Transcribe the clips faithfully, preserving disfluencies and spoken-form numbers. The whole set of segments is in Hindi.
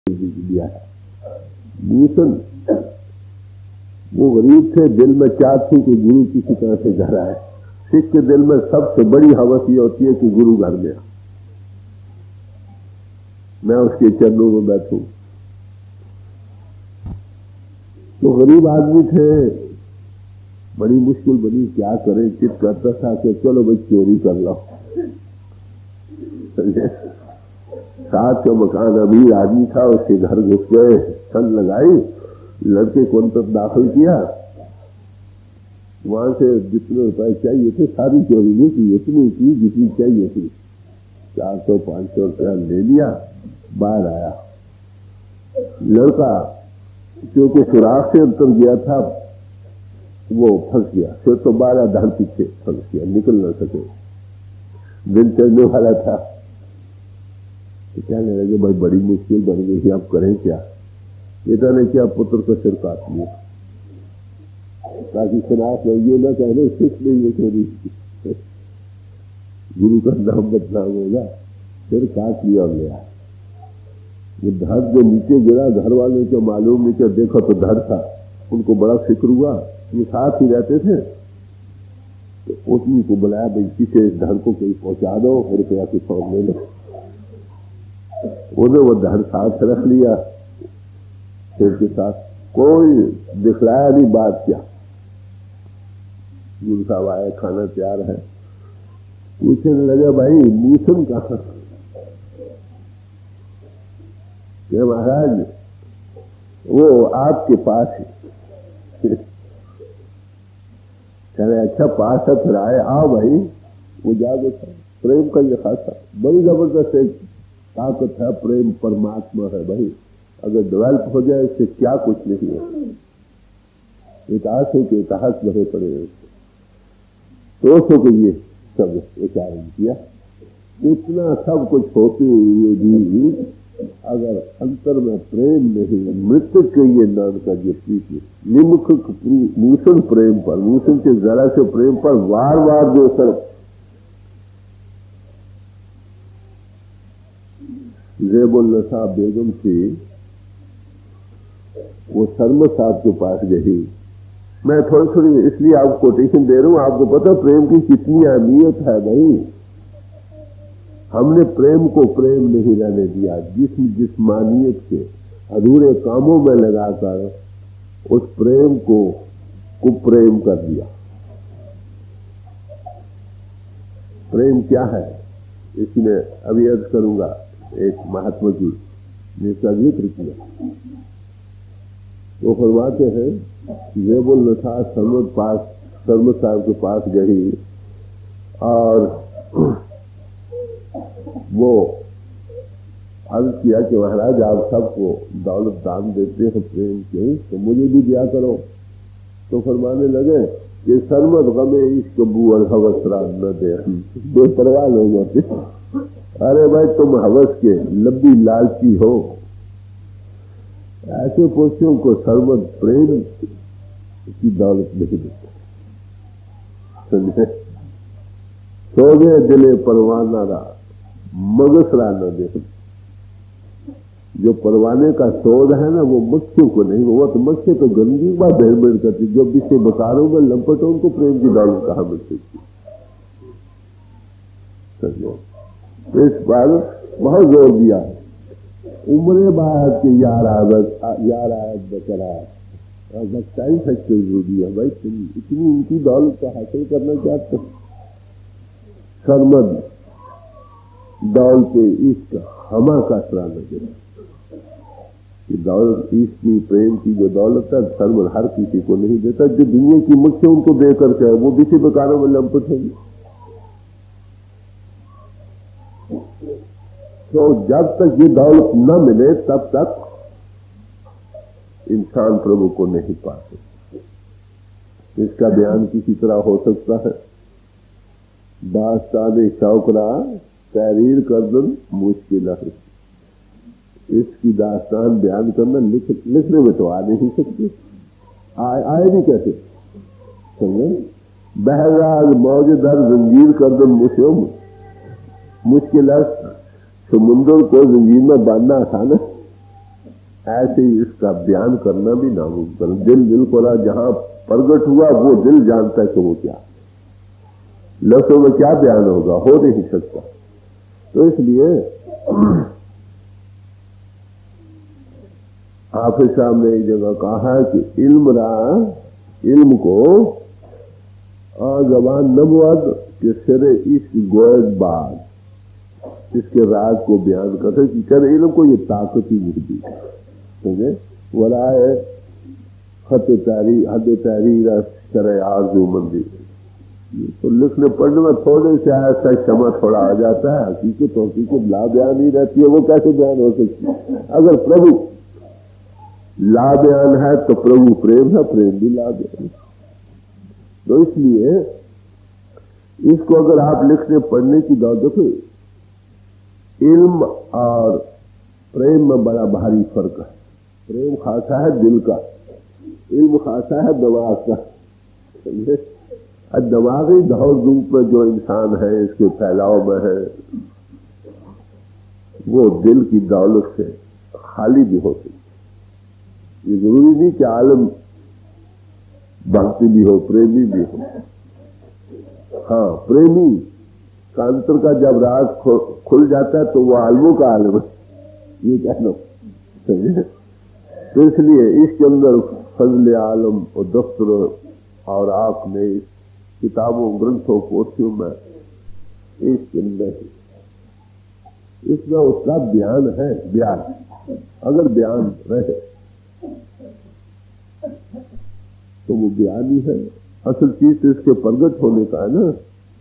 दिया है। भूषण वो गरीब थे, दिल में चाह थी कि गुरु किसी तरह से घर आए। सिख के दिल में सबसे बड़ी हवस ये होती है कि गुरु घर में आ, मैं उसके चरणों में बैठूं। तो गरीब आदमी थे, बड़ी मुश्किल बनी, क्या करें। चित करता था कि चलो भाई चोरी कर लो। साथ का मकान अमीर आदमी था, उसके घर घुस गए, छन लगाई, लड़के को अंदर दाखिल किया। वहां से जितने रुपए चाहिए थे सारी चोरी नहीं की, इतनी की जितनी चाहिए थी। चार सौ पांच सौ रुपया ले लिया, बाहर आया। लड़का क्योंकि सुराख से अंतर गया था, वो फंस गया। फिर तो बारह धर पीछे फंस गया, निकल न सके। दिन चढ़ने वाला था तो कहने लगे भाई बड़ी मुश्किल बन गई, अब करें क्या। पिता ने क्या, पुत्र को सिर काट लिया ताकि शनाख्त ये न कहने सिख ने ये चोरी, गुरु का नाम बदनाम होगा। सिर काट लिया और गया। ये धर जो नीचे गिरा, घर वाले को मालूम नहीं, क्या देखो तो धर था। उनको बड़ा फिक्र हुआ, ये साथ ही रहते थे। तो उसी को बुलाया, भाई किसी इस धर को कहीं पहुंचा दो, रुपया की फॉर्म ले लो। उन्होंने वो धर साथ रख लिया सिर के साथ, कोई दिखलाया नहीं बात क्या। गुरु साहब आए, खाना तैयार है। पूछने लगे भाई भूषण कहाँ? ये महाराज वो आपके पास है। चले अच्छा पास है, फिर आए, आओ भाई। वो जागो था, प्रेम का ये खासा बड़ी जबरदस्त एक ताकत है। प्रेम परमात्मा है भाई, अगर डेवलप हो जाए इससे क्या कुछ नहीं है। इतिहास के इतिहास भरे पड़े हैं। तो सो को ये सब उच्चारण किया। इतना सब कुछ होते हुए भी अगर अंतर में प्रेम नहीं, मृत्यु के ये नाम का ये प्रीति निमुख भूषण प्रेम पर, भूषण के जरा से प्रेम पर वार वार जो सर ज़ेबुल नसा बेगम थी, वो शर्मा साहब के पास गई। मैं थोड़ी थोड़ी इसलिए आपको कोटेशन दे रहा हूं, आपको पता प्रेम की कितनी अहमियत है भाई। हमने प्रेम को प्रेम नहीं रहने दिया, जिस्म जिस्मानियत के अधूरे कामों में लगाकर उस प्रेम को कुप्रेम कर दिया। प्रेम क्या है इसमें अभी अर्ज करूंगा। एक महात्मा जी ने इसका जिक्र किया, वो फरमाते हैं ज़ेबुल नसा शर्मा पास शर्मा साहब के पास गई और वो अर्ज किया कि महाराज आप सबको दौलत दान देते हैं प्रेम के, तो मुझे भी दिया करो। तो फरमाने लगे कि सरमत गमे इश्क बुअर हवस रात न दे, दो परवाह लोग होते। अरे भाई तुम हवस के लब्बी लालची हो। ऐसे पुरुषों को सरमत प्रेम की दौलत नहीं देते। समझे? सोगे दिले परवाना रा मगसरा न दे। जो परवाने का शोध है ना, वो मक्खियों को नहीं, वो तो मक्खी तो गंदी बात भेड़ भेड़ करती। जो विषय बकारों में लंपट उनको प्रेम की दौलत कहाँ मिल सकती। समझो? तो इस पर बहुत जोर दिया है। उम्र बाहर के यार आदत यार आयत बकरा बख्ताई सकते जरूरी है भाई। तुम इतनी उनकी दौलत को हासिल करना चाहते हो। सरमद दौलत इश्क हमा का सरा लगे। दौलत इश्क की प्रेम की जो दौलत है, सरमद हर किसी को नहीं देता। जो दुनिया की मुख्य उनको देकर के वो विषय बकारों में लंपट है। तो जब तक ये दौलत न मिले तब तक इंसान प्रभु को नहीं पा सकता। इसका बयान किसी तरह हो सकता है। दास्तान शौकरा तहरीर करदन मुश्किल है। इसकी दास्तान बयान करना लिख, लिखने में तो आ नहीं सकती। आए आए भी कैसे समझे। बहराज मौज दर जंजीर करदन मुश्किल मुश्किल है। समुद्र को जंजीर में बांधना आसान है। ऐसे ही इसका बयान करना भी नामुमकिन। दिल दिल को रहा जहां प्रगट हुआ वो दिल जानता है कि वो क्या, लफ्जों में क्या बयान होगा, हो नहीं सकता। तो इसलिए हाफिज साहब ने एक जगह कहा है कि इल्म रहा, इल्म को जबान नबुअत के सिरे इश्क गोयद बाद, इसके राज को बयान करते कि कर इल्म को ये ताकत ही नहीं दी, समझे। वलाए खत तारी हद तहरीर करे आरज़ू मंदी, तो लिखने पढ़ने में थोड़े से ऐसा क्षमा थोड़ा आ जाता है, हकीकत तो हकीकत ला बयान ही रहती है, वो कैसे बयान हो सकती है। अगर प्रभु ला बयान है तो प्रभु प्रेम है, प्रेम भी ला बयान। तो इसलिए इसको अगर आप लिखने पढ़ने की दौड़ देखो, इल्म और प्रेम में बड़ा भारी फर्क है। प्रेम खासा है दिल का, इल्म खासा है दिमाग का, समझे। और दिमागी दौड़ धूप में जो इंसान है, इसके फैलाव में है, वो दिल की दौलत से खाली भी हो सकती। ये जरूरी नहीं कि आलम भक्ति भी हो, प्रेमी भी हो। हाँ, प्रेमी का अंतर का जब राज खुल जाता है तो वो आलमों का आलम है, ये कह लो, समझे। तो इसलिए इसके अंदर फजल आलम और दफ्तर और आपने इस किताबों ग्रंथों पोथियों में इसके अंदर इसमें उसका बयान है। बयान अगर बयान रहे तो वो बयान ही है, असल चीज इसके प्रगट होने का है ना।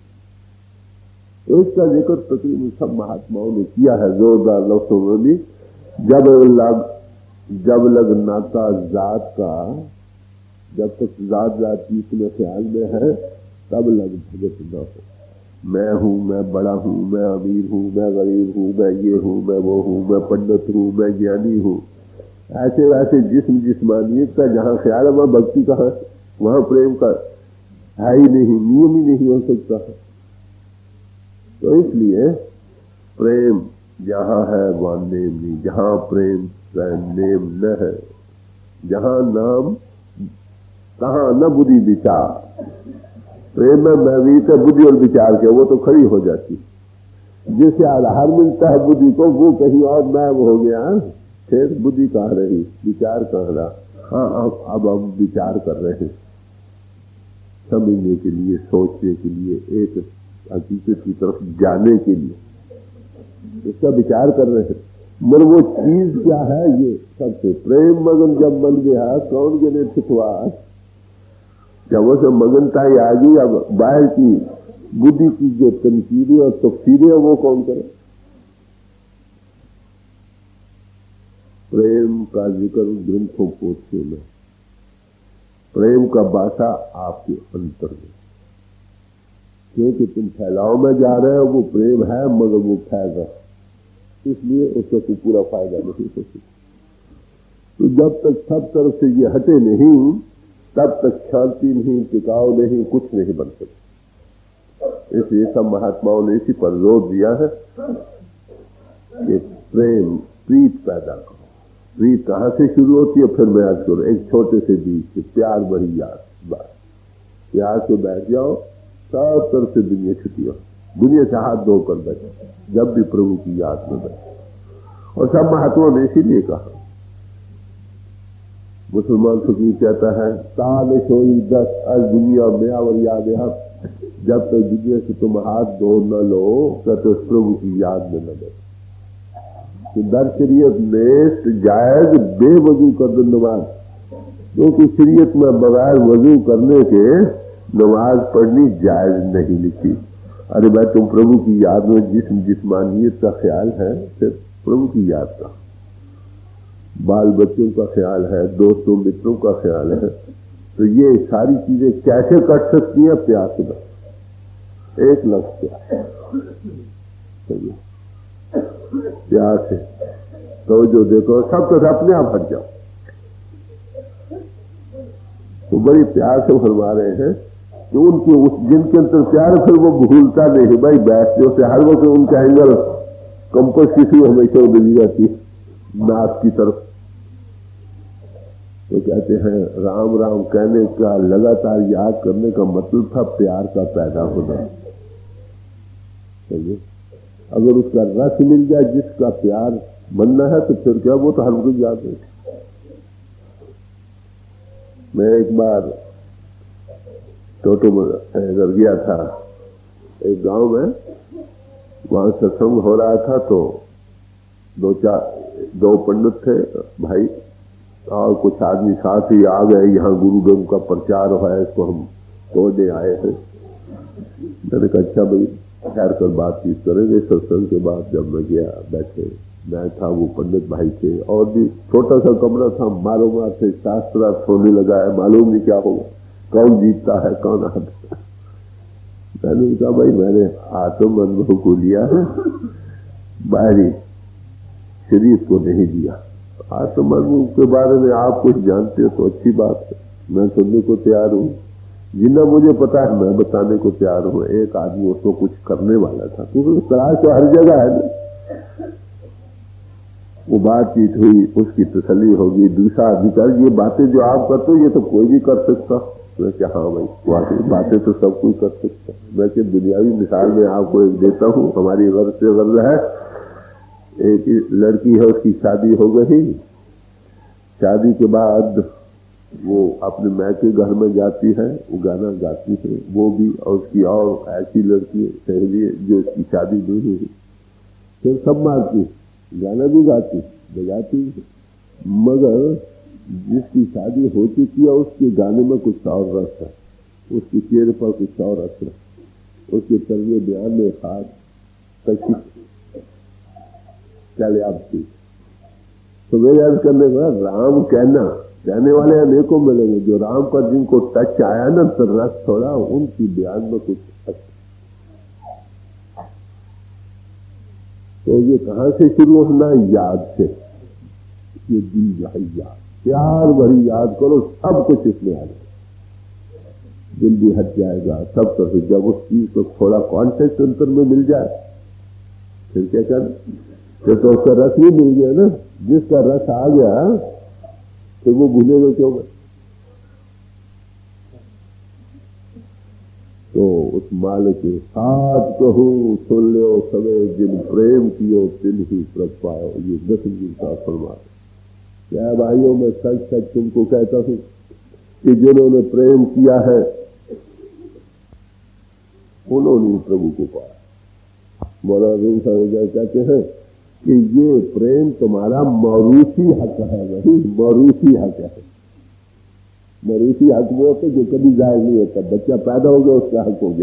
तो इसका जिक्र तकरीबन सब महात्माओं ने किया है जोरदार लफ्जों में भी। जब लग जब लग नाता जात का, जब तक जात जात की इसमें ख्याल में है तब लग भगत न हो। मैं हूं, मैं बड़ा हूं, मैं अमीर हूं, मैं गरीब हूं, मैं ये हूं, मैं वो हूं, मैं पंडित हूं, मैं ज्ञानी हूं, ऐसे वैसे जिस्म जिस्मानियत का जहां ख्याल है वहां भक्ति का है, वहां प्रेम का है ही नहीं, नियम ही नहीं हो सकता है। तो इसलिए प्रेम जहां है वहां नेम नहीं, जहां प्रेम नेम न है, जहां नाम तहां न बुद्धि विचार। प्रेम में महवीत है बुद्धि और विचार के, वो तो खड़ी हो जाती। जिसे आधार मिलता है बुद्धि को वो कहीं और मैम हो गया, फिर बुद्धि कहाँ रही, विचार कहाँ रहा। हाँ, अब अब हम विचार कर रहे हैं, समझने के लिए, सोचने के लिए, एक हकीकत की तरफ जाने के लिए इसका विचार कर रहे हैं। मगर वो चीज क्या है, ये सबसे प्रेम मगन जब मन गया कौन गिने छिटवा। जब वो सब मगनता ही आ गई, अब बाहर की बुद्धि की जो तनकीरें और तफसीरें है वो कौन करे। प्रेम का जिक्र ग्रंथों पोथियों में, प्रेम का बासा आपके अंतर में, क्योंकि तुम फैलाव में जा रहे हो, वो प्रेम है मगर वो फैल रहा, इसलिए उसका कोई पूरा फायदा नहीं हो सकता। तो जब तक सब तरफ से ये हटे नहीं तब तक शांति नहीं, टिकाव नहीं, कुछ नहीं बन सकता। इसलिए सब महात्माओं ने इसी पर जोर दिया है कि प्रेम प्रीत पैदा करो। प्रीत कहाँ से शुरू होती है, फिर मैं आज करूँ एक छोटे से बीज से प्यार भरी याद, बस प्यार से बैठ जाओ, सब तरफ से दुनिया छुट्टी हो, दुनिया से हाथ धोकर बैठो जब भी प्रभु की याद में बैठो। और सब महात्माओं ने इसीलिए कहा, मुसलमान फकीर कहता है ताल शोई दस आज दुनिया में और याद है, जब तक दुनिया से तुम हाथ धो न लो तब तो प्रभु की याद में न बैठो। दर शरीयत में जायज बेवजू कर दो नमाज, क्योंकि शरीयत में बगैर वजू करने के नमाज पढ़नी जायज नहीं लिखी। अरे भाई, तुम प्रभु की याद में जिस्म जिस्मानियत का ख्याल है, फिर प्रभु की याद का, बाल बच्चों का ख्याल है, दोस्तों मित्रों का ख्याल है, तो ये सारी चीजें कैसे कट सकती है? प्यास में, एक लक्ष्य प्यास है। तो जो देखो सब तो अपने आप हट जाओ, तो बड़ी प्यार से फरमा रहे हैं कि उनके उस जिनके अंदर प्यार है फिर वो भूलता नहीं। भाई बैठते होते हर वक्त उनका एंगल कंपस किसी हमेशा उधरी जाती है नाक की तरफ, तो कहते हैं राम राम कहने का, लगातार याद करने का मतलब था प्यार का पैदा होना। समझे? अगर उसका रस मिल जाए, जिसका प्यार बनना है, तो फिर क्या, वो तो हर वक्त याद है। मैं एक बार टोटो में इधर गया था एक गांव में, वहां सत्संग हो रहा था, तो दो चार दो पंडित थे भाई और कुछ आदमी साथ ही आ गए। यहाँ गुरुदेव का प्रचार है, इसको हम तोड़ने आए हैं। मैंने कहा अच्छा भाई ठहर कर बातचीत करेंगे। सत्संग के बाद जब मैं गया, बैठे, मैं था, वो पंडित भाई थे, और भी छोटा सा कमरा था, मारो मार थे, शास्त्रार्थ होने लगा है, मालूम नहीं क्या होगा, कौन जीतता है कौन हारता है। मैंने कहा भाई मैंने आत्म अनुभव को लिया है, बाहरी शरीर को नहीं दिया। आत्म अनुभव के बारे में आप कुछ जानते हो तो अच्छी बात है, मैं सुनने को तैयार हूँ। जितना मुझे पता है मैं बताने को तैयार हूँ। एक आदमी उसको कुछ करने वाला था, क्योंकि तलाश तो हर जगह है ना। वो बातचीत हुई, उसकी तसल्ली होगी, दूसरा आदमी कर, ये बातें जो आप करते हो ये तो कोई भी कर सकता। मैं क्या, हाँ भाई वाकई बातें तो सब कोई कर सकता। मैं क्या दुनियावी मिसाल में आपको एक देता हूँ। हमारी घर से गर्ज है, एक लड़की है, उसकी शादी हो गई। शादी के बाद वो अपने मैके घर में जाती है, वो गाना गाती है, वो भी, और उसकी और ऐसी लड़की सहेली जो उसकी शादी नहीं हुई, फिर सब मारती, गाना भी गाती बजाती, मगर जिसकी शादी हो चुकी है उसके गाने में कुछ और रस है, उसके चेहरे पर कुछ और असर है, उसके तर्ज बयान में खास कशिश चले आपकी। तो मेरे अर्ज करने का राम कहना, कहने वाले अनेकों मिलेंगे, जो राम पर जिनको टच आया ना, तो रस थोड़ा उनकी बयान में कुछ असर। तो ये कहां से शुरू होना? याद से। ये दी जाए याद, प्यार भरी याद करो, सब कुछ इसमें आ जाए, दिल भी हट जाएगा सब तरह। जब उस चीज को थोड़ा कॉन्टेक्ट अंतर में मिल जाए, फिर क्या कर, फिर तो उसका रस ही मिल गया ना। जिसका रस आ गया तो वो भूलेगा क्यों? तो उस मालिक के साथ कहो सुन लो सवे, जिन प्रेम कियो तिन ही प्रभ पायो। ये दसम जी का फरमान। क्या भाइयों, मैं सच सच तुमको कहता हूं कि जिन्होंने प्रेम किया है उन्होंने प्रभु को पाया। मौलाना साहब कहते हैं कि ये प्रेम तुम्हारा मौरूसी हक है। वही मौरूसी हक है। मौरूसी हक वो होता जो कभी जाहिर नहीं होता। बच्चा पैदा हो गया उसका हक हो गया।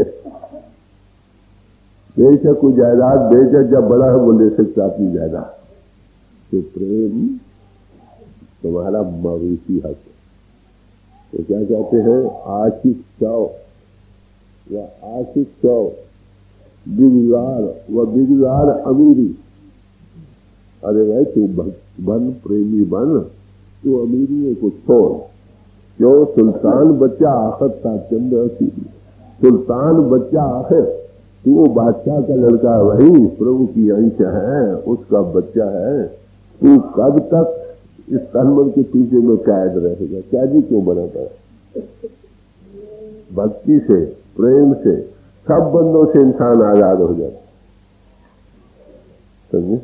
बेशक कोई जायदाद बेशक जब बड़ा है वो ले सकता अपनी जायदाद। तो प्रेम तुम्हारा मौरूसी हक है। तो क्या कहते हैं? आशिक चाओ व आशिक चाओ बिगुजार व बिगुजार अमीरी। अरे भाई तू भक्त बन, प्रेमी बन, तू अमीरी को छोड़। क्यों? सुल्तान बच्चा आखिर था चंद्र सी, सुल्तान बच्चा आखिर, तू बादशाह का लड़का है, वही प्रभु की अंश है, उसका बच्चा है। तू कब तक इस तनमन के पीछे में कैद रहेगा? कैदी क्यों बनाता है? भक्ति से, प्रेम से, सब बंदों से इंसान आजाद हो जाता। समझे?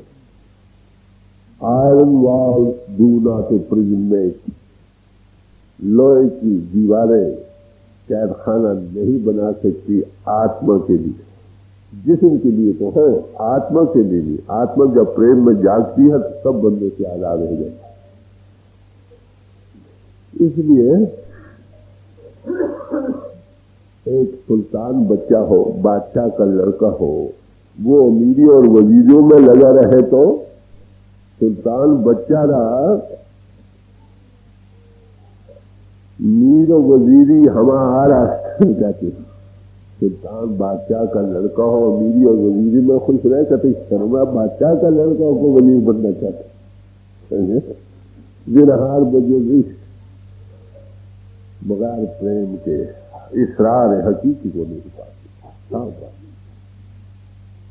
Iron walls do not a prison make. लोहे की दीवारें कैद खाना नहीं बना सकती आत्मा के लिए। जिस्म के लिए तो है, आत्मा के लिए नहीं। आत्मा जब प्रेम में जागती है तो सब बंदों से आजाद हो जाती। इसलिए एक सुल्तान बच्चा हो, बादशाह का लड़का हो, वो अमीरी और वजीरों में लगा रहे तो सुल्तान बच्चा रहा, मीर वजीरी हमारा कहते। सुल्तान बादशाह का लड़का हो, अमीरी और वजीरी में खुश रहे, कहते शर्मा बादशाह का लड़का हो को वजीर बनना चाहते। जिनहार बुजुर्ग बगैर प्रेम के इसरार हकीकी को नहीं पाते।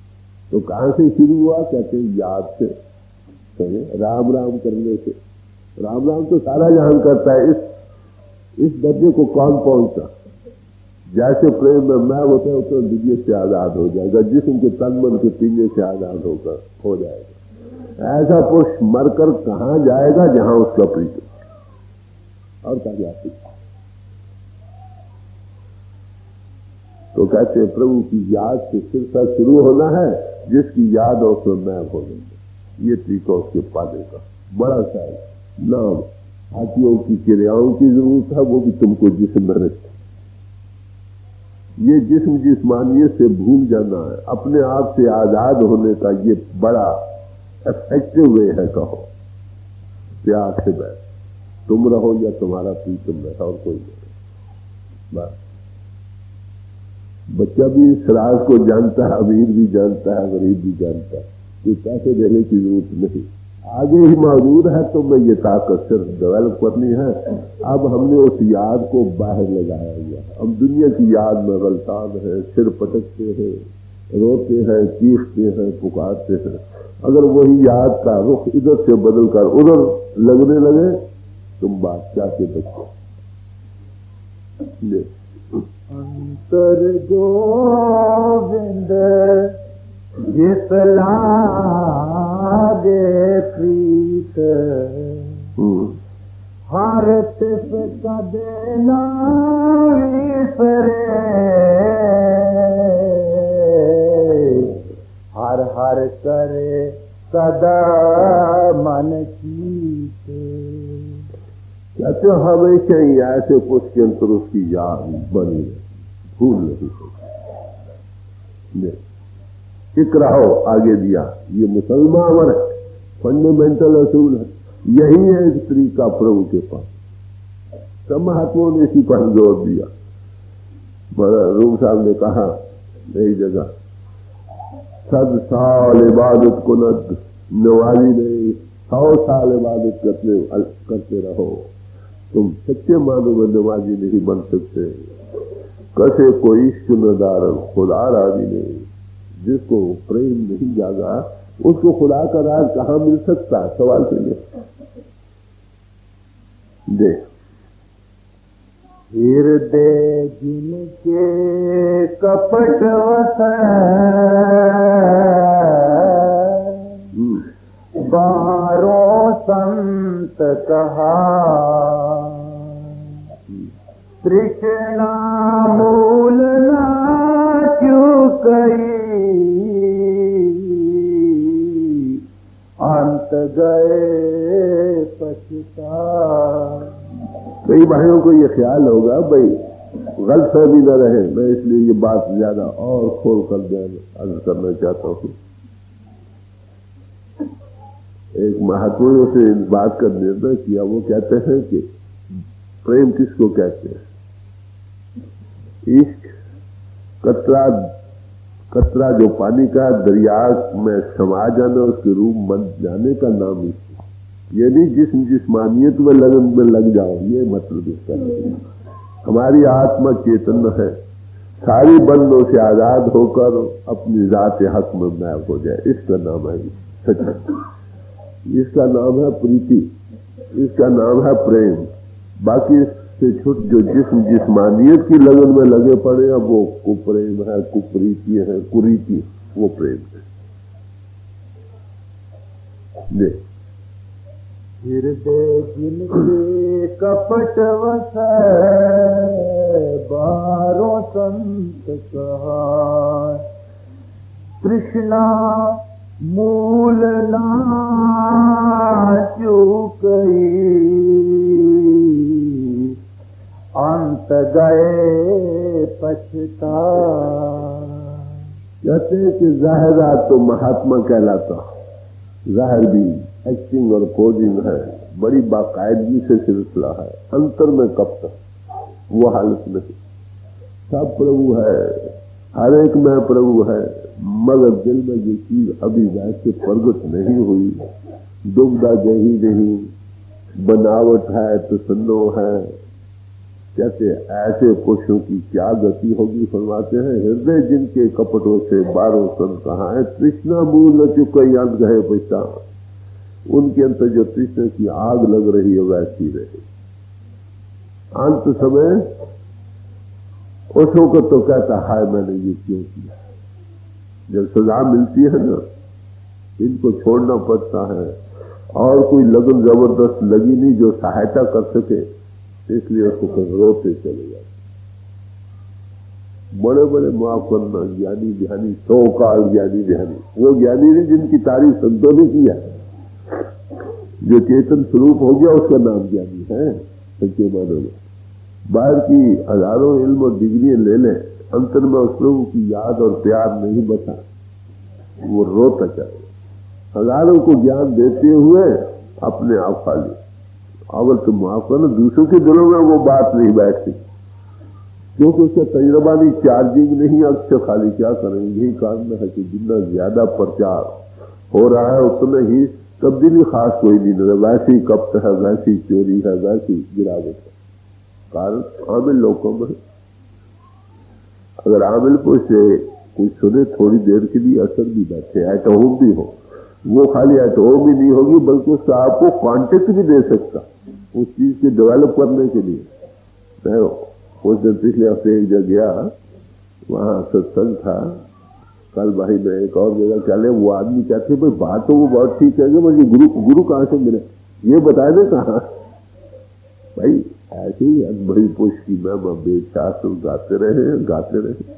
तो कहां से शुरू हुआ? कहते याद से, राम राम करने से। राम राम तो सारा जहान करता है, इस इस दर्जे को कौन पहुंचा? जैसे प्रेम में मैं होता है उतना दुनिया से आजाद हो जाएगा, जिस्म के तन मन के पीने से आजाद होकर हो जाएगा। ऐसा पुरुष मरकर कहाँ जाएगा जहां उसका प्रीत और क्या जाती। तो कहते हैं प्रभु की याद से सिलसिला शुरू होना है, जिसकी याद हो उसमें मैं भोलेंगे। ये तरीका उसके पाने का बड़ा सा नाम। हाथियों की क्रियाओं की जरूरत है, वो भी तुमको जिस्म में रखे। ये जिस्म जिस्मानियत से भूल जाना है, अपने आप से आजाद होने का ये बड़ा इफेक्टिव वे है। कहो प्यार से बैठ, तुम रहो या तुम्हारा प्रीतम रहे, और कोई नहीं। बस बच्चा भी इस राज को जानता है, अमीर भी जानता है, गरीब भी जानता है। कोई पैसे देने की जरूरत नहीं, आगे ही मौजूद है। तो मैं ये ताकत सिर्फ डेवलप करनी है। अब हमने उस याद को बाहर लगाया हुआ है। हम दुनिया की याद में गलतान है, सिर पटकते हैं, रोते हैं, चीखते हैं, पुकारते हैं। अगर वही याद का रुख इधर से बदल कर उधर लगने लगे, तुम बादशाह के बच्चे। अंतर गोविंद जिस लागे प्रीत, हर तिस कदे न विसरे, हर हर करे सदा मन कीते। कहते हो हमेशा ही ऐसे पुरुष के अंतर उसकी याद बनी रहे, भूल नहीं सकती। एक रहो आगे दिया, ये मुसलमान है, फंडामेंटल असूल है। यही है एक तरीका प्रभु के पास। सब महात्माओं ने इसी पर जोर दिया। रूम साहब ने कहा नई जगह, सद साल इबादत को न नवाजी नहीं, सौ साल इबादत करते करते रहो, तुम सच्चे मानो में नवाजी नहीं बन सकते। कसे कोई सुनदार खुदा राजी नहीं, जिसको प्रेम नहीं जागा उसको खुदा का राज कहाँ मिल सकता है? सवाल के लिए दे हृदय जिनके कपट वसै, बारों संत कहा, तृष्णा मूल ना चुकई, अंत गए पछता। कई भाइयों को ये ख्याल होगा भाई गलतफहमी न रहे, मैं इसलिए ये बात ज्यादा और खोल कर अर्ज करना चाहता हूँ। एक महात्माओं से इस बात का निर्णय किया। वो कहते हैं कि प्रेम किसको कहते हैं? इश्क कतरा कतरा जो पानी का दरिया में समा जाना, उसके रूप बन जाने का नाम इश्क। यानी जिस्म जिस्मानियत में लगन में लग जाओ, ये मतलब इसका नहीं। हमारी आत्मा चेतन है, सारी बंदों से आजाद होकर अपनी जात हक में मैप हो जाए, इसका नाम है सच। इसका नाम है प्रीति, इसका नाम है प्रेम। बाकी इससे छुट जो जिस्म जिस्मानियत की लगन में लगे पड़े हैं, वो कुप्रेम है, कुप्रीति है, कुरीति, वो प्रेम है। हृदय जिनके कपट वसै, बारों संत कहा, तृष्णा मूल ना चुकई, अंत गए पछता। कहते हैं कि जाहिरा तो महात्मा कहलाता, जाहिर भी एक्टिंग और पोजिंग है, बड़ी बाकायदगी से सिलसिला है, अंतर में कपट वो हालत नहीं। सब प्रभु है, हर एक में प्रभु है, मगर दिल में ये चीज अभी वैसे प्रगट नहीं हुई, दुबदा जही नहीं, बनावट है तो सन्नो है। कहते ऐसे पुरुषों की क्या गति होगी? फरमाते हैं हृदय जिनके कपटों से बारों सन कहा है, तृष्णा मूल न चुकई अंत गए पैसा। उनके अंतर जो तृष्णा की आग लग रही है वैसी रहे। अंत समय उसको तो कहता हाय मैंने ये क्यों किया। जब सजा मिलती है ना, इनको छोड़ना पड़ता है और कोई लगन जबरदस्त लगी नहीं जो सहायता कर सके, इसलिए उसको रोते चले जाते। बड़े बड़े माफ करना ज्ञानी ध्यानी, सौ काल ज्ञानी ध्यानी, वो ज्ञानी नहीं जिनकी तारीफ संतों ने किया, जो चेतन स्वरूप हो गया उसका नाम ज्ञानी है सच्चे मानव में। बाहर की हजारों इल्म और डिग्रियां ले लें, अंतर में उस प्रभु की याद और प्यार नहीं बचा, वो रोता चलेगा। हजारों को ज्ञान देते हुए अपने आप खाली। अगर तुम माफ करो, दूसरों के दिलों में वो बात नहीं बैठती, क्योंकि उसका तजुर्बा नहीं, चार्जिंग नहीं, अक्षर खाली। क्या करेंगे? यही कारण है कि जितना ज्यादा प्रचार हो रहा है उतना ही तब्दीली खास कोई नहीं नजर। वैसी कपट है, वैसी चोरी है, वैसी गिरावट है। कारण आमिल लोगों में, अगर आमिल को से कोई सुने थोड़ी देर के लिए असर भी बैठे, एट होम भी हो, वो खाली एट होम ही नहीं होगी बल्कि उसका आपको कॉन्टेक्ट भी दे सकता उस चीज के डेवलप करने के लिए। मैं उस दिन पिछले हफ्ते एक जगह गया, वहां सत्संग था। कल भाई मैं एक और जगह चले, वो आदमी कहते भाई बात तो वो बहुत ठीक है, मुझे गुरु गुरु कहाँ से मिले ये बताए दे कहाँ। भाई ऐसे ही बड़ी पुष्ट की मैम बेशास्त्र गाते रहे गाते रहे।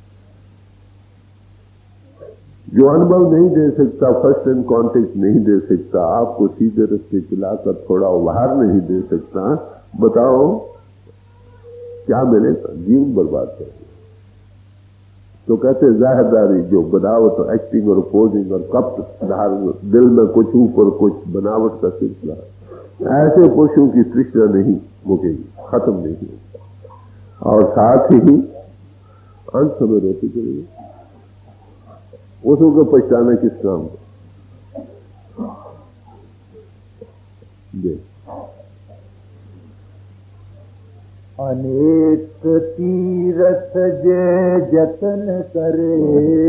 जो अनुभव नहीं दे सकता, फर्स्ट एंड कॉन्टेक्ट नहीं दे सकता, आपको सीधे रस्ते चलाकर थोड़ा उभार नहीं दे सकता, बताओ क्या मिलेगा? जीवन बर्बाद कर। तो कहते जाहिरदारी जो बनावट और एक्टिंग और पोजिंग और कपट धार, दिल में कुछ ऊपर कुछ बनावट का सिलसिला, ऐसे पुरुषों की तृष्णा नहीं मुकेगी, खत्म नहीं होगी, और साथ ही अंत समय रोते चलेगी। उसको पछताना किस काम को? देख अनेक तीरथ जे जतन करे,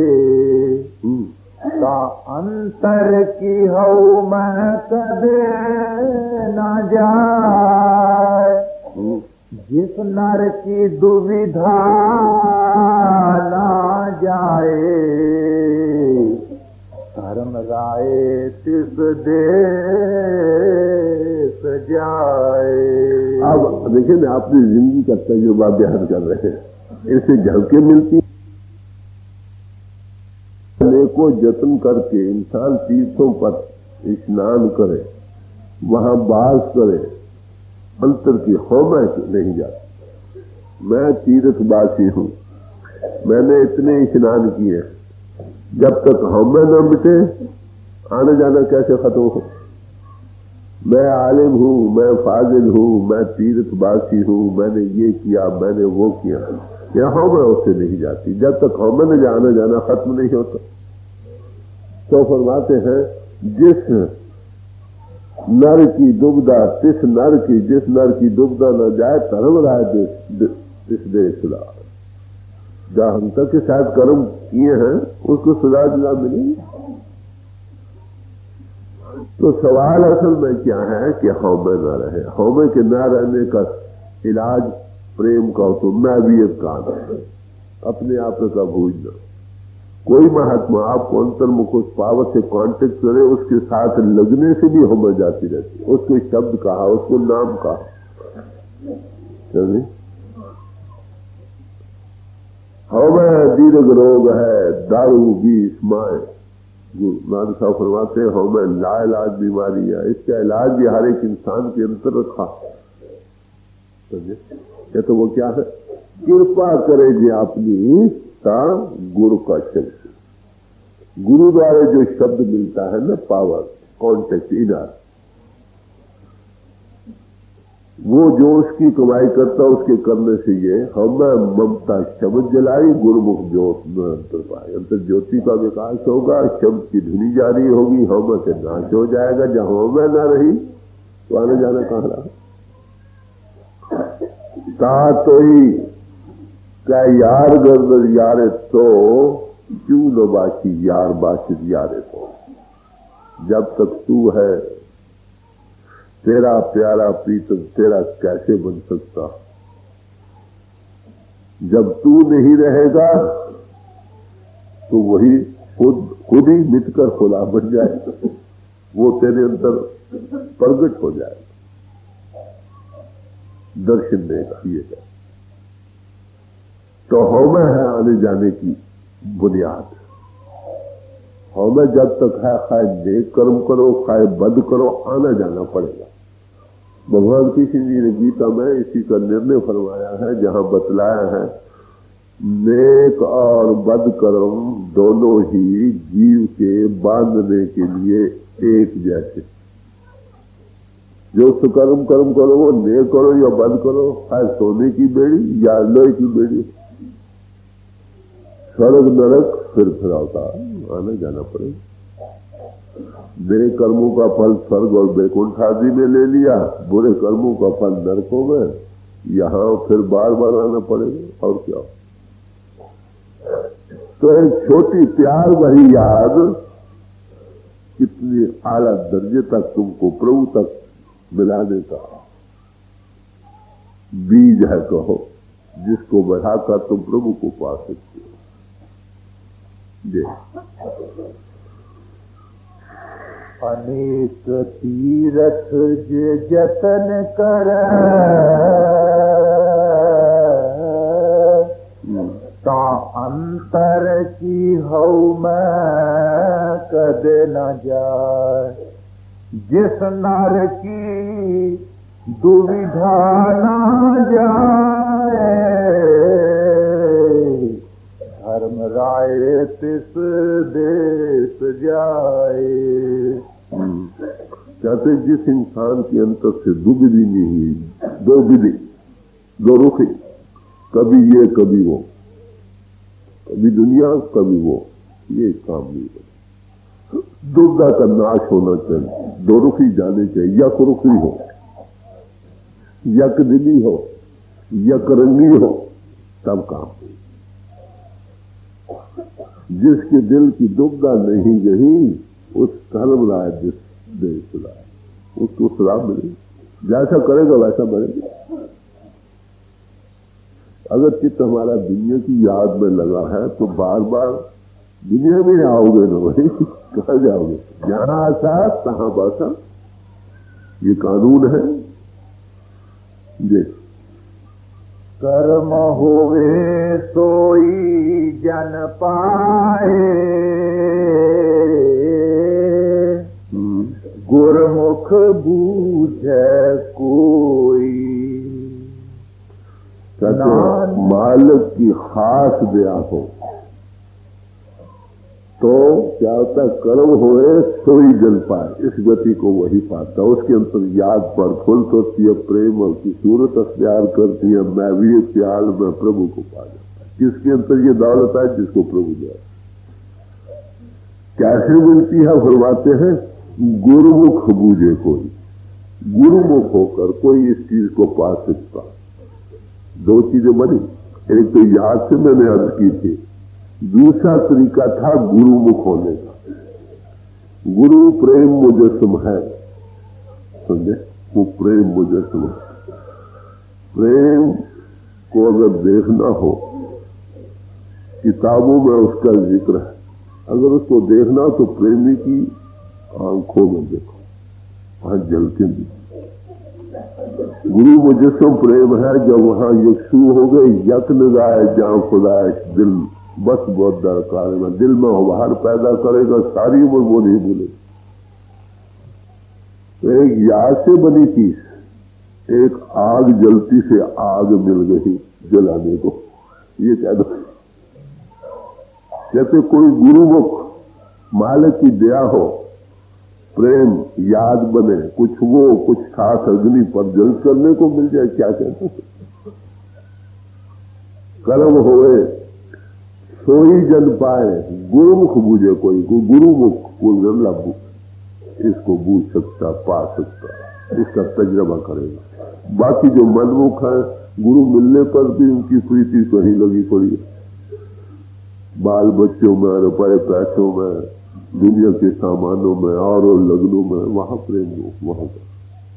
का अंतर की हऊ मैं कदे न जाए। जिस नर की दुविधा न जाए, धर्म राय तिस देश जाए। अब देखिए ना, अपनी जिंदगी का तजुर्बा बयान कर रहे हैं, इससे झलके मिलती। को जतन करके इंसान तीर्थों पर स्नान करे, वहां बास करे, अंतर की हौमा नहीं जाती। मैं तीर्थवासी हूं, मैंने इतने स्नान किए, जब तक हौमा न मिटे आने जाना कैसे खत्म हो? मैं आलिम हूं, मैं फाजिल हूं, मैं तीर्थवासी हूं, मैंने ये किया, मैंने वो किया, यह हौमा उससे नहीं जाती। जब तक हौमा न जाना जाना खत्म नहीं होता। तो फरमाते हैं, जिस नर की दुविधा तिस नर की, जिस नर की दुविधा न जाए धर्म राय इस देश सुधा। जहां हम तक के साथ कर्म किए हैं उसको सुधा दिला मिलेगी। तो सवाल असल में क्या है कि हौमे न रहे। हौमे के न रहने का इलाज प्रेम का, तो मैं भी एक काम है, अपने आप का भूलना। कोई महात्मा आपको अंतर्मुख उस पावर से कांटेक्ट करे, उसके साथ लगने से भी हौमे जाती रहती है। उसको शब्द कहा, उसको नाम कहा, समझे? हौमे दीर्घ रोग है, दारू बीस माए। गुरु नानक साहब फरमाते हैं, हौमे लाइलाज बीमारी है, इसका इलाज भी हर एक इंसान के अंतर रखा। समझे? क्या तो वो क्या है? कृपा करे जी अपनी ता गुरु का शब्द। गुरु द्वारा जो शब्द मिलता है ना, पावर, कॉन्टेक्ट, इनर, वो जो उसकी कमाई करता उसके करने से ये हमें ममता शब्द जलाई, गुरुमुख ज्योत में अंतर पाए। अंतर ज्योति का विकास होगा, शब्द की धुनी जारी होगी, हमें से नाश हो जाएगा। जहां हमें ना रही तो आने जाना कहां रहा? ता तो ही क्या यार गर्द यारे तो क्यों लो बाकी यार बाशित यारे तो। जब तक तू है तेरा प्यारा प्रीतम तेरा कैसे बन सकता। जब तू नहीं रहेगा तो वही खुद खुद ही मिटकर खुदा बन जाए, वो तेरे अंदर प्रकट हो जाएगा, दर्शन देगा। ये है तो हमें है आने जाने की बुनियाद। हमें जब तक है खाए नेक कर्म करो खाए बद करो, आना जाना पड़ेगा। भगवान कृष्ण जी ने गीता में इसी का निर्णय फरमाया है, जहां बतलाया है नेक और बद कर्म दोनों ही जीव के बांधने के लिए एक जैसे। जो सुकर्म कर्म करो वो नेक करो या बद करो, खाए सोने की बेड़ी या लोहे की बेड़ी, स्वर्ग नरक फिर फिर होता आना जाना पड़ेगा। मेरे कर्मों का फल स्वर्ग और बैकुंठ आदि में ले लिया, बुरे कर्मों का फल नरकों में, यहाँ फिर बार बार आना पड़ेगा। और क्या? तो एक छोटी प्यार भरी याद कितनी आला दर्जे तक तुमको प्रभु तक मिलाने का बीज है कहो, जिसको बढ़ाकर तुम प्रभु को पा सकते हो। अनेक तीरथ जे जतन कर ता अंतर की हऊ मैं कदे न जाए। जिस नर की दुविधा न जाए धर्म राय तिस देश जाए। कहते जिस इंसान के अंतर से दुविधि नहीं हुई, दो विधि दो रुखी, कभी ये कभी वो, कभी दुनिया कभी वो, ये काम नहीं हो। दुविधा का नाश होना चाहिए, दो रुखी जाने चाहिए, यक रुखी हो, यक दिली हो, यक रंगी हो, तब काम। जिसके दिल की दुविधा नहीं गई उस धर्म राय जिस देश लाए, उसको श्राप मिले, जैसा करेगा वैसा बनेगा। अगर चित्त हमारा दुनिया की याद में लगा है तो बार बार दुनिया में आओगे ना भाई, कहाँ जाओगे? जहां आशा तहां बासा, ये कानून है। जी कर्म होवे सोई जन पाए, गुरमुख बूझे कोई। मालिक की खास दया हो तो क्या होता है, कर्म होए सोई जन पाए, इस गति को वही पाता। उसके अंतर याद पर फुल होती है, प्रेम और की सूरत प्यार करती है, मैं भी प्यार में प्रभु को पा जाता है। किसके अंतर ये दौलत है? जिसको प्रभु जाए। कैसे मिलती है? फरमाते हैं गुरुमुख बूझे कोई, गुरुमुख होकर कोई इस चीज को पा सकता। दो चीजें बनी, एक तो याद से मैंने अर्ज की थी, दूसरा तरीका था गुरुमुख होने का। गुरु प्रेम मुजस्सम है, समझे? वो प्रेम मुजस्सम है। प्रेम को अगर देखना हो, किताबों में उसका जिक्र है, अगर उसको देखना तो प्रेमी की आंखों में देखो, वहां जलते भी। गुरु मुजस्सम प्रेम है, जब वहां यक्षु हो गए, यक निगाह जहां खुदा दिल बस बहुत दरकार है, दिल में उभार पैदा करेगा, सारी उम्र वो नहीं भूले। तो एक याद से बनी चीज, एक आग जलती से आग मिल गई जलाने को, ये कह दो। कहते कोई गुरुमुख मालिक की दया हो, प्रेम याद बने, कुछ वो कुछ खास अग्नि पर जल करने को मिल जाए, क्या कहते हैं? कर्म होए सोई जन पाए, गुरुमुख बूझे कोई, को गुरुमुख को गरला इसको बूझ सकता, पा सकता, इसका तजर्बा करेगा। बाकी जो मनमुख है, गुरु मिलने पर भी उनकी प्रीति कहीं लगी पड़ी, बाल बच्चों में, रुपए पैसों में, दुनिया के सामानों में और लग्नों में, वहां प्रेम हो, वहां का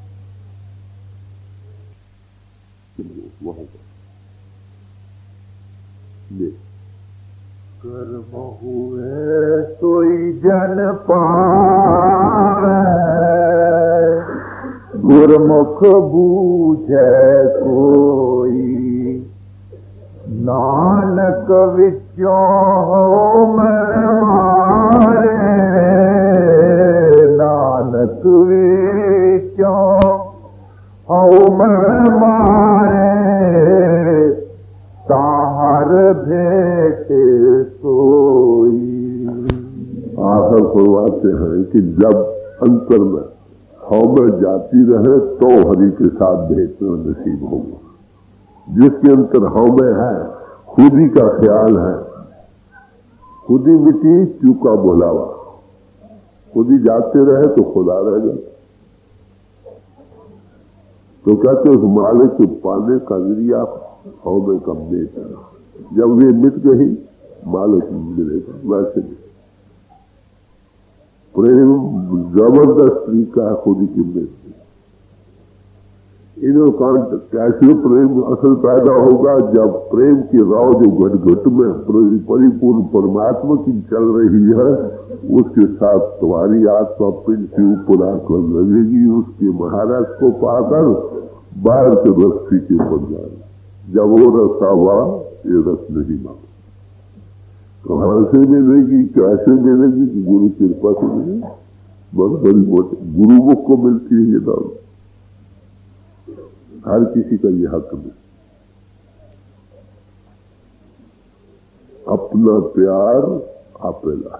वहां का ये कर्म हुए सोई जन पावे, गुरमुख बूझे कोई, नानक विचों मारे, नानक विचों मारे, ताहर भेट सोई। आखिर फरमाते हैं कि जब अंतर में हव में जाती रहे तो हरि के साथ भेटना नसीब होगा। जिसके अंतर हव में है, खुद ही का ख्याल है, खुद ही मिट्टी चूका बोलावा, खुद ही जाते रहे तो खुदा रह जाता। तो कहते उस मालिक को पाने का जरिया हव में कम देता। जब वे मिट गई मालिक मिलेगा। वैसे भी प्रेम जबरदस्त तरीका है खुद ही की मृत्यु। इन्हों कांट कैसे प्रेम असल पैदा होगा जब प्रेम की राव जो घट घट में परिपूर्ण परमात्मा की चल रही है, उसके साथ तुम्हारी आत्मा पिंड से ऊपर आकर लगेगी। उसके महाराज को पाकर बाहर के रस फीके पड़ जाए। जब वो रस आवा ये रस नहीं मांगा। कहां से मिलेगी, कैसे मिलेगी कि गुरु कृपा से मिलेगी। बहुत बड़ी मोटी गुरुमुख को मिलती है ये दान। हर किसी का ये हक में अपना प्यार आपेला।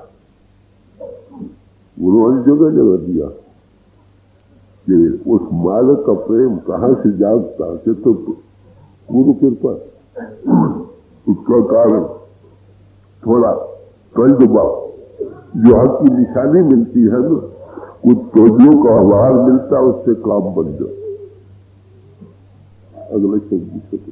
गुरु ने जगह जगह दिया कि उस मालिक का प्रेम कहां से जागता कि तो गुरु कृपा। उसका कारण थोड़ा कल दुबा जो हक की निशानी मिलती है ना, कुछ तोजों का आभार मिलता, उससे काम बन जाओ। अगले शब्द से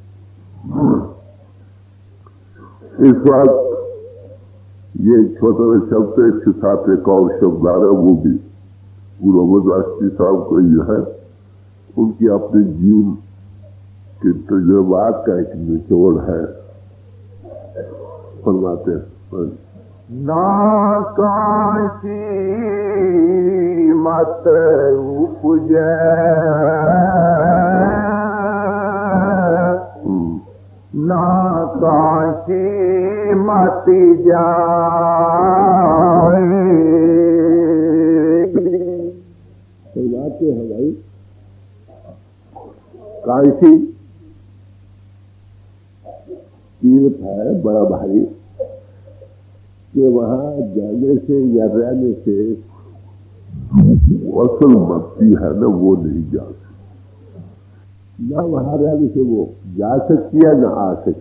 इस वक्त ये छोटा शब्द है, इसके साथ एक और शब्द आ रहा है, वो भी गुरु अमर राष्ट्रीय साहब का जो है उनकी अपने जीवन के तजुर्बात का एक निचोड़ है। फरमाते हैं ना काशी मत उपजे, ना काशी मत जाए। फरमाते हैं भाई काशी तीर्थ है बड़ा भारी, कि वहां जाने से या रहने से असल मस्ती है ना वो नहीं जा सकती। ना वहां रहने से वो जा सकती है ना आ सकती।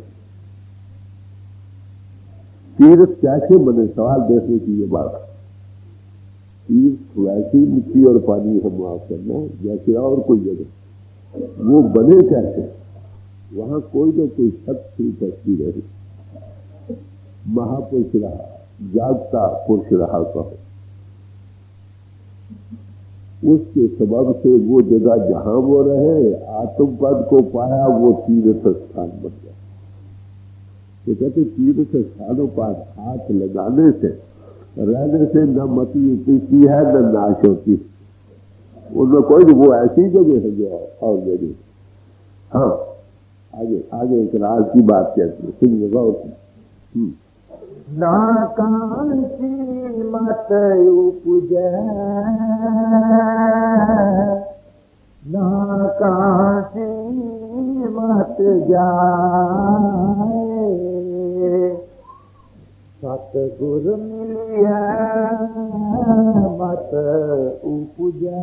तीर्थ कैसे बने, सवाल देखने की ये बात। तीर्थ वैसी मिट्टी और पानी हम माफ करना जैसे और कोई जगह, वो बने कैसे। वहां कोई ना कोई सत्य उपस्थिति रहे, महापुरुष रहा, जागता पुरुष रहा कहो। उसके सबब से वो जगह जहां वो रहे, आत्मपद को पाया, वो तीर्थ स्थान बन गया। तो कहते तीर्थ स्थानों पर हाथ लगाने से, रहने से न मति उपजती है न नाश होती। उनमें कोई वो ऐसी जगह है जो और मेरी। हाँ आगे आगे एक राज की बात कहती है, सुन लगाओ। ना कांची मत उपजे, ना कांची मत जाए। सतगुर मिलिया मत उपजे,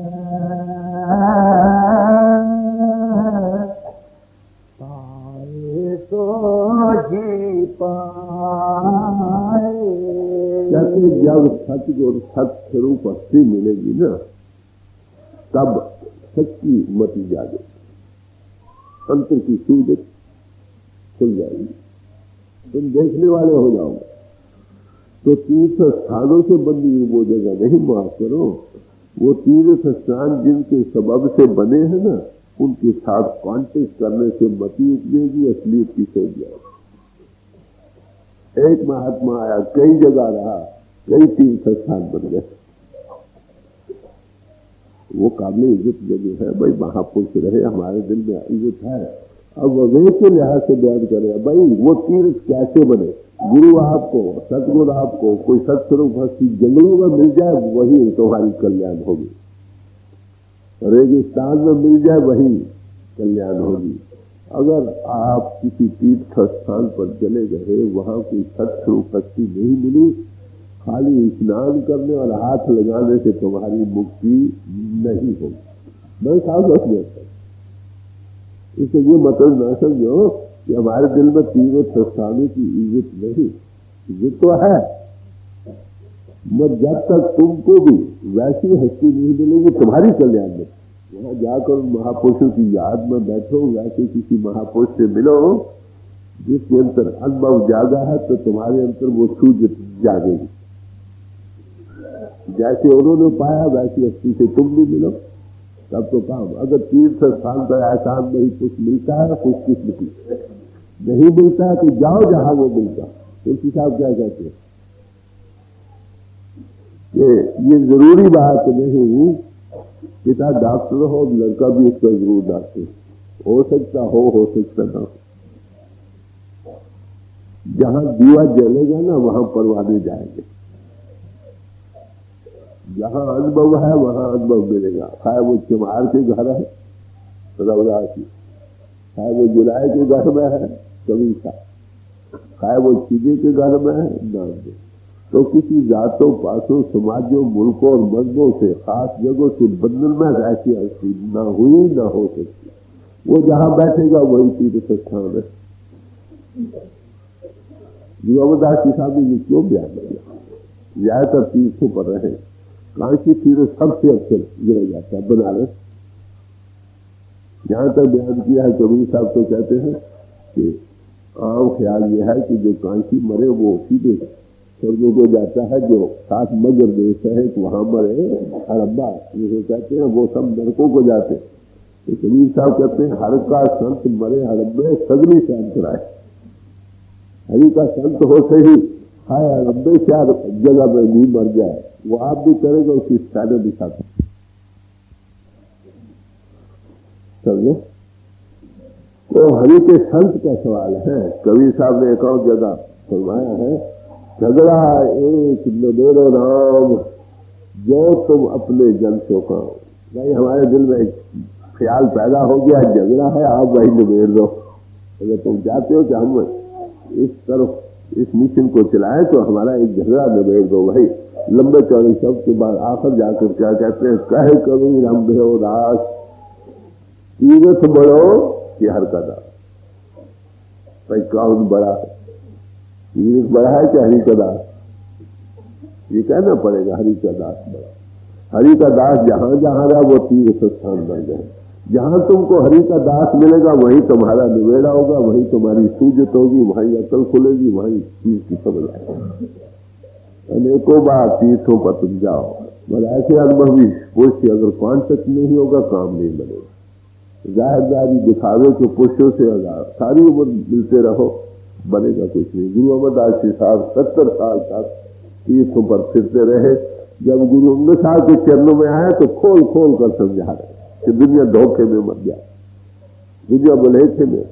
तो जी पाए। कहते जब सत्य और सत्य रूप अस्थि मिलेगी ना, तब सच्ची मति जागे, अंतर की सूझ खुल जाएगी, तुम देखने वाले हो जाओगे। तो तीर्थ स्थानों से बनी हुई वो जगह नहीं माफ करो, वो तीर्थ स्थान जिनके सबब से बने हैं ना, उनके साथ कांटेक्ट करने से मति उपजेगी, असलियत की सोच जाएगी। एक महात्मा आया, कई जगह रहा, कई तीर्थ स्थान बन गए, वो काबिल इज्जत जगह है भाई, महापुरुष रहे, हमारे दिल में इज्जत है। अब वे के लिहाज से बयान करें भाई वो तीर्थ कैसे बने। गुरु आपको, सतगुरु आपको कोई सत्स्वरूप हस्ती जंगलों में मिल जाए, वही तुम्हारी कल्याण होगी। रेगिस्तान में मिल जाए, वही कल्याण होगी। अगर आप किसी तीर्थ स्थान पर चले गए, वहां कोई सत्स्वरूप हस्ती नहीं मिली, खाली स्नान करने और हाथ लगाने से तुम्हारी मुक्ति नहीं होगी। मैं साफ रख देता हूं, इससे ये मतलब न समझो कि हमारे दिल में तीर्थ स्थानों की इज्जत नहीं, इज्जत तो है, मगर जब तक तुमको भी वैसी हस्ती नहीं मिलेगी तुम्हारी कल्याण में, वहां जाकर महापुरुषों की याद में बैठो, वैसे किसी महापुरुष से मिलो जिसके अंतर अनुभव जागा है, तो तुम्हारे अंतर वो सूझ जागेगी। जैसे उन्होंने पाया वैसी हस्ती से तुम भी मिलो, तब तो काम। अगर तीर्थ स्थान पर एहसान नहीं कुछ मिलता है, कुछ किस्मती नहीं मिलता है, तो जाओ जहां वो मिलता। तुलसी साहब क्या कहते हैं कि ये जरूरी बात नहीं पिता डॉक्टर हो, लड़का भी उसका जरूर डॉक्टर हो सकता हो हो सकता ना हो। जहां दिया जलेगा ना, वहां परवाने जाएंगे। जहां अनुभव है वहां अनुभव मिलेगा। चाहे वो चमार के घर है रविदास जी, चाहे वो जुलाई के घर में है कवि साहब, चाहे वो चीजे के घर में है नामदेव। तो किसी जातों, पासों, समाजों, मुल्कों और मजहबों से, खास जगहों से बंधन में ऐसी हस्ती न हुई न हो सकती। वो जहां बैठेगा वही तीर्थ स्थान है। रविदास जी साहब ने ये क्यों बयान किया? ज्यादातर तीर्थों पर रहे, काशी तीर्थ सबसे अक्सर गिरा जाता है, बनारस। यहां तक बयान किया है कबीर साहब तो कहते हैं कि आम ख्याल यह है कि जो काशी मरे वो सीधे स्वर्गों को जाता है, जो सात मगर देश है वहां मरे हड़ब्बा जिसे कहते हैं, वो सब नरकों को जाते। तो कबीर साहब कहते हैं हर का संत मरे हड़ब्बे सगली शांत कराए। हरि का संत हो से ही हाय हड़ब्बे क्या जगह में नहीं मर जाए, वो आप भी करेगा, उसकी स्टाइल दिखाता। समझे? तो हरि के संत का सवाल है। कवि साहब ने एक और जगह फरमाया है, झगड़ा एक नबेरो राम जो तुम अपने जन शोकाओ। भाई हमारे दिल में एक ख्याल पैदा हो गया, झगड़ा है, आप वही नबेर दो। अगर तुम चाहते हो कि हम इस तरफ इस मिशन को चलाएं, तो हमारा एक झगड़ा नबेर दो भाई। लंबे चौड़े शब्द के बाद आखिर जाकर क्या कहते हैं, कहे कबीर हम भयो दास, तीर्थ बड़ो कि हर का दास। भाई कौन बड़ा है, तीर्थ बड़ा है कि हरि का दास? ये कहना पड़ेगा हरि का दास बड़ा। हरि का दास जहां जहां रहा वो तीर्थ स्थान बन गए। जहां तुमको हरि का दास मिलेगा वहीं तुम्हारा निवेड़ा होगा, वहीं तुम्हारी सूझत होगी, वहीं अकल खुलेगी, वहीं चीज की समझ आएगी। अनेकों बार तीर्थों पर तुम जाओ, मगर ऐसे अनुभवी पुरुष अगर कांटेक्ट नहीं होगा काम नहीं बनेगा। जाहिरदारी दिखावे के पुरुषों से अगर सारी उम्र मिलते रहो बनेगा कुछ नहीं। गुरु अमरदास जी साहब सत्तर साल तक तीर्थों पर फिरते रहे। जब गुरु अमर साहब के चरणों में आए तो खोल खोल कर समझा रहे कि दुनिया धोखे में मत जाए, दुनिया बुलेखे में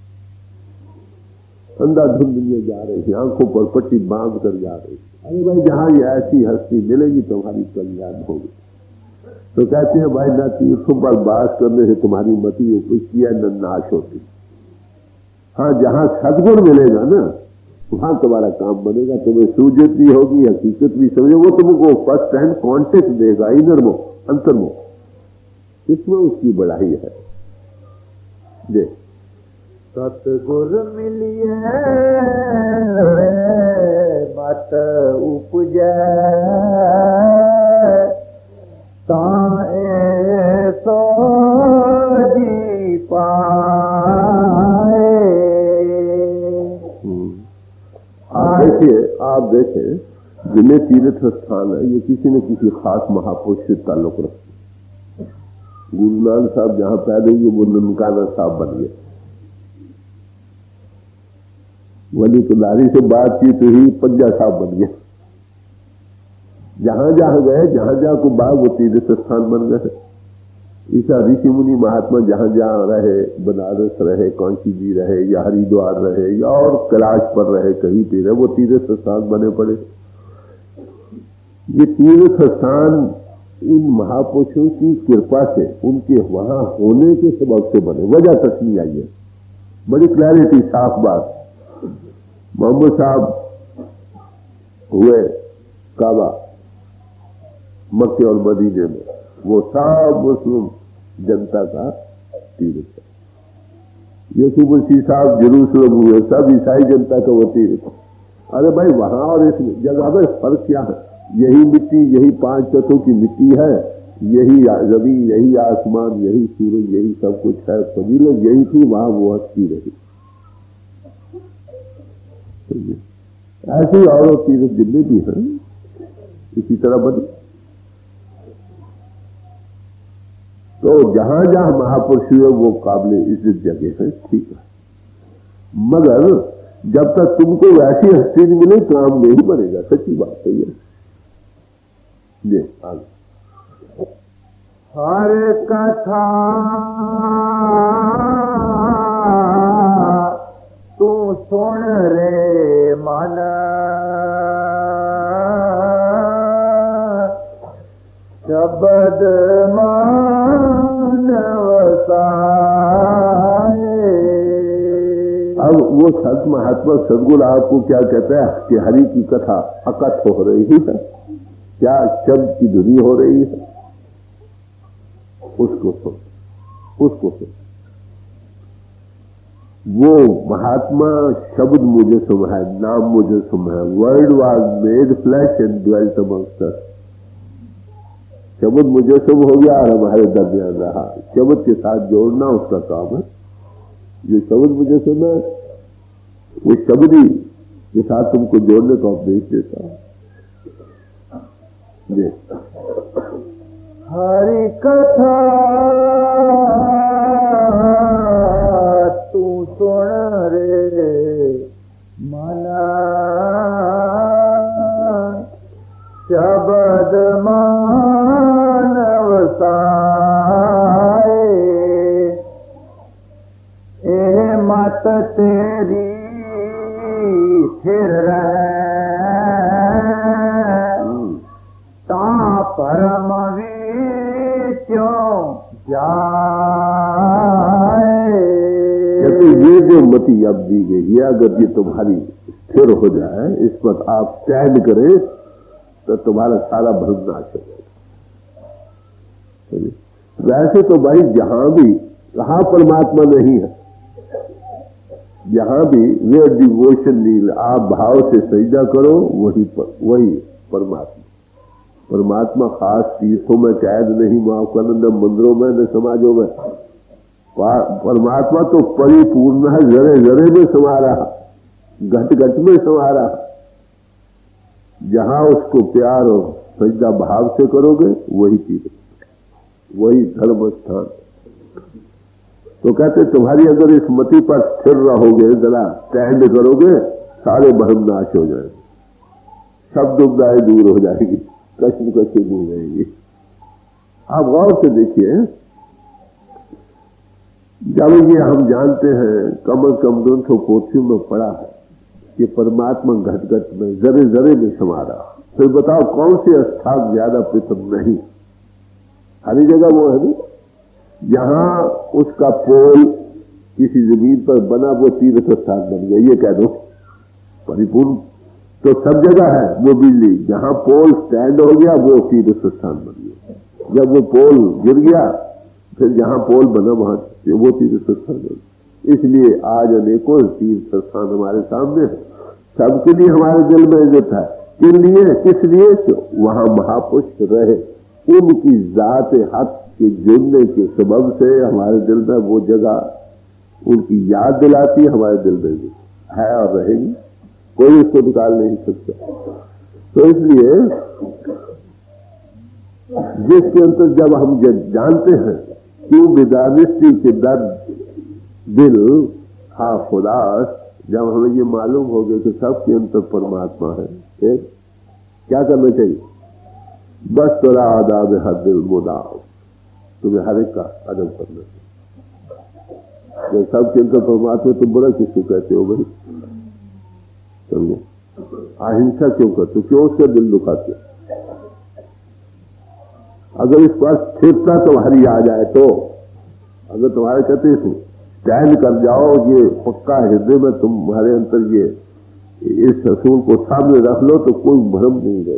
अंधाधुंध दुनिया जा रही है, आंखों पर पट्टी बांध कर जा रही। अरे भाई जहां ये ऐसी हस्ती मिलेगी तुम्हारी कल्याण होगी। तो कहते हैं भाई न तीर्थों पर बास करने से तुम्हारी मति उपजती है न नाश होती। हाँ जहां सदगुण मिलेगा ना वहां तुम्हारा काम बनेगा, तुम्हें सूझत भी होगी, हकीकत भी समझे, वो तुमको फर्स्ट हैंड कॉन्टेक्ट देगा, इनर मोह अंतर मोह, इसमें उसकी बढ़ाई है। जे सतगुर मिलिए मत उपजै ताए सो जी पाए। देखिए आप देखें जिन्हें तीर्थ स्थान है ये किसी न किसी खास महापुरुष से ताल्लुक रखते। गुरु नानक साहब जहां पैदा हुए वो ननकाना साहब बन गए। वली कुदारी से बातचीत हुई, पंजा साहब बन गए। जहां जहां गए, जहां जहां को बाग वो तीर्थ स्थान बन गए। ईसा ऋषि मुनि महात्मा जहां जहां रहे, बनारस रहे, कांची जी रहे, या हरिद्वार रहे, या और कैलाश पर रहे, कहीं पे रहे, वो तीर्थ स्थान बने पड़े। ये तीर्थ स्थान इन महापुरुषों की कृपा से, उनके वहां होने के सबब से बने। वजह तक नहीं आई है, बड़ी क्लैरिटी, साफ बात। मोहम्मद साहब हुए काबा मक्के और मदीने में, वो सब मुस्लिम जनता का तीर्थ है। यीशु मसीह साहब जेरूसलम हुए, सब ईसाई जनता का वो तीर्थ। अरे भाई वहां और इस जगह में फर्क क्या है? यही मिट्टी, यही पांच तत्वों की मिट्टी है, यही जमीन, यही आसमान, यही सूरज, यही सब कुछ है। सभी लोग यही थी, वहां वो हस्ती रही। ऐसे ही और तीर्थ जितने भी हैं इसी तरह बने। तो जहां जहां महापुरुष हुए वो काबिल इज्जत जगह है, ठीक है। मगर जब तक तुमको वैसी हस्ती नहीं मिले काम नहीं बनेगा। सच्ची बात है ये। ये आगे हर कथा तू सुन रे मन, शब्द मान वसाए। अब वो संत महात्मा सदगुरु आपको क्या कहता है कि हरि की कथा अकथ हो रही है, क्या शब्द की धुनी हो रही है, उसको सुन, उसको सुन। वो महात्मा शब्द मुझे सुन है, नाम मुझे सुन है। Word was made flesh and dwelt amongst us. शब्द मुझे शुभ हो गया और हमारे दरमियान रहा। शब्द के साथ जोड़ना उसका काम है। जो शब्द मुझे सुना वो शब्द ही के साथ तुमको जोड़ने का उपदेश देता है। हरि कथा तू सुन रे मना, शब्द मानव साए। ए मत तेरी फिर रहे परम विचों जाए। ये जो मति अब दी गई है, अगर ये तुम्हारी स्थिर हो जाए, इस पर आप स्टैंड करें, तो तुम्हारा सारा भ्रम नाश हो जाएगा। वैसे तो भाई जहां भी, कहां परमात्मा नहीं है, जहां भी वे डिवोशन नील, आप भाव से सजदा करो, वही पर, वही परमात्मा। परमात्मा खास तीर्थों में कैद नहीं, माफ करना, न मंदिरों में न समाजों में। परमात्मा तो परिपूर्ण है, जरे जरे में समा रहा, घट घट में समा रहा। जहां उसको प्यार और सजदा भाव से करोगे वही तीर्थ, वही धर्म स्थान। तो कहते तुम्हारी अगर इस मति पर स्थिर रहोगे, जरा स्टैंड करोगे, सारे भ्रम नाश हो जाएंगे, सब दुविधाएं दूर हो जाएगी, कष्ट कष्ट नहीं रहेगी। आप गौर से देखिए, जब ये हम जानते हैं, कम से कम दो सौ पोथियों में पढ़ा है कि परमात्मा घट घट में, जरे जरे में समा रहा। फिर बताओ कौन से स्थान ज्यादा प्रीतम नहीं? हर जगह वो है ना, जहां उसका पोल किसी जमीन पर बना, वो तीर्थ स्थान बन गया, ये कह दो परिपूर्ण। तो सब जगह है वो बिजली, जहां पोल स्टैंड हो गया वो तीर्थ स्थान बन गया। जब वो पोल गिर गया, फिर जहां पोल बना वहां वो तीर्थ स्थान बन गया। इसलिए आज अनेकों तीर्थ स्थान हमारे सामने है, सबके लिए हमारे दिल में इज्जत है। किन लिए? किस लिए? तो वहां महापुरुष रहे, उनकी जात हक के जुड़ने के सबब से हमारे दिल में वो जगह उनकी याद दिलाती है, हमारे दिल में है और रहेगी, कोई इसको निकाल नहीं सकता। तो इसलिए जिसके अंतर जब हम जानते हैं क्यों विदारिष्टि के दर्द दिल हा खुदा, जब हमें ये मालूम हो गया कि सबके अंतर परमात्मा है, एक क्या करना चाहिए? बस तोरा आदाब हर दिल मुदाब, तुम्हें हर एक का अदब करना चाहिए। जब सबके अंतर परमात्मा, तुम बुरा किसको कहते हो भाई? समझे? अहिंसा क्यों करते हो? क्यों उसका दिल दुखाते हो? अगर इस पर स्थिरता तुम्हारी आ जाए तो, अगर तुम्हारे कहते स्टैंड कर जाओ, ये पक्का हृदय में तुम्हारे अंतर ये इस असूल को सामने रख लो, तो कोई भ्रम नहीं रहे।